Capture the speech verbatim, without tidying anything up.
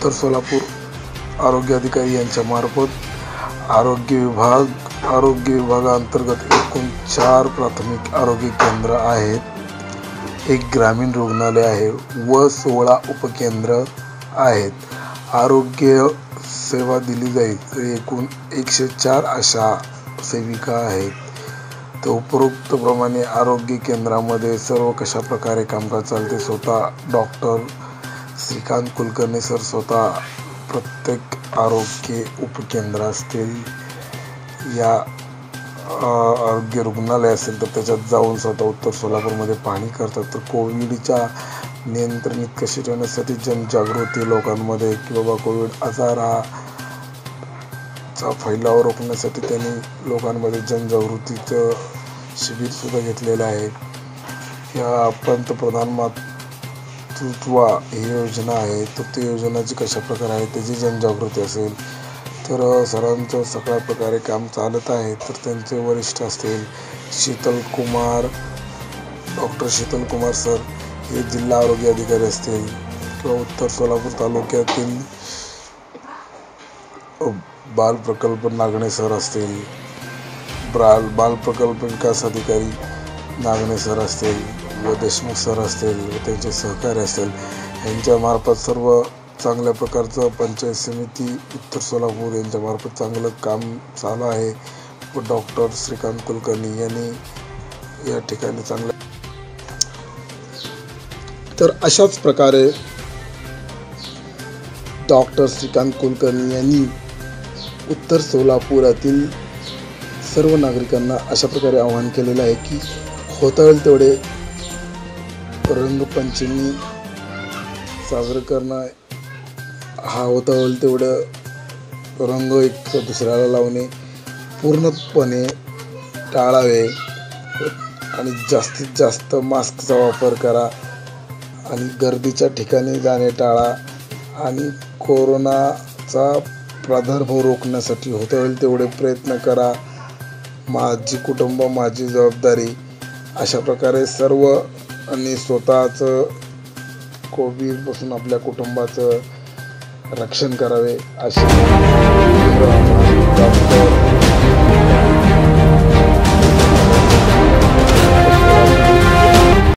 उत्तर सोलापूर आरोग्य अधिकारी यांच्या मार्फत आरोग्य विभाग आरोग्य विभागांतर्गत एकूण चार प्राथमिक आरोग्य केंद्र आहेत, एक ग्रामीण रुग्णालय आहे व सोळा उपकेंद्र आहेत. आरोग्य सेवा दिली जाईल. एकूण एकशे चार आशा सेविका आहेत. तर उपरोक्त प्रमाणे आरोग्य केंद्रामध्ये सर्व कशा प्रकारे कामकाज चालते, स्वतः डॉक्टर श्रीकांत कुलकर्णी सर स्वतः प्रत्येक आरोग्य उपकेंद्र असतील या आरोग्य रुग्णालय असेल तर त्याच्यात जाऊन स्वतः उत्तर सोलापूरमध्ये पाहणी करतात. तर कोविडच्या नियंत्रणात कशी ठेवण्यासाठी जनजागृती लोकांमध्ये की बाबा कोविड आजार हा चा फैलाव रोखण्यासाठी त्यांनी लोकांमध्ये जनजागृतीचं शिबिर सुद्धा घेतलेलं आहे. या पंतप्रधान मातृत्वा ही योजना आहे, तर ती योजनाची कशा प्रकारे आहे त्याची जनजागृती असेल तर सरांचं सगळ्या प्रकारे काम चालत आहे. तर त्यांचे वरिष्ठ असतील शीतल कुमार डॉक्टर शीतल कुमार सर हे जिल्हा आरोग्य अधिकारी असतील किंवा उत्तर सोलापूर तालुक्यातील बाल प्रकल्प नागणे सर असतील, बाल बाल प्रकल्प विकास अधिकारी नागणे सर असतील व देशमुख सर असतील व त्यांचे सहकारी असतील यांच्या मार्फत सर्व चांगल्या प्रकारचं पंचायत समिती उत्तर सोलापूर यांच्या मार्फत चांगलं काम चालू आहे व डॉक्टर श्रीकांत कुलकर्णी यांनी या ठिकाणी चांगलं. तर अशाच प्रकारे डॉक्टर श्रीकांत कुलकर्णी यांनी उत्तर सोलापुरातील सर्व नागरिकांना अशा प्रकारे आवाहन केलेलं आहे की होता येईल तेवढे रंगपंचमी साजरं करणं, हा होता होईल तेवढं रंग एक दुसऱ्याला लावणे पूर्णपणे टाळावे आणि जास्तीत जास्त मास्कचा वापर करा आणि गर्दीच्या ठिकाणी जाणे टाळा आणि कोरोनाचा प्रादुर्भाव रोखण्यासाठी होता होईल तेवढे प्रयत्न करा. माझी कुटुंब माझी जबाबदारी अशा प्रकारे सर्व आणि स्वतःचं कोविडपासून आपल्या कुटुंबाचं रक्षण करावे असे डॉक्टर